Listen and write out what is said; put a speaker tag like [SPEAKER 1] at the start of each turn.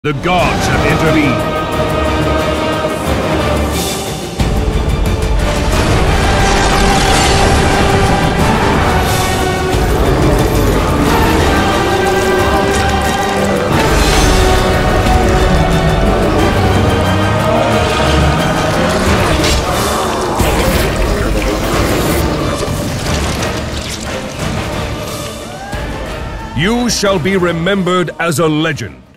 [SPEAKER 1] The gods have intervened. You shall be remembered as a legend.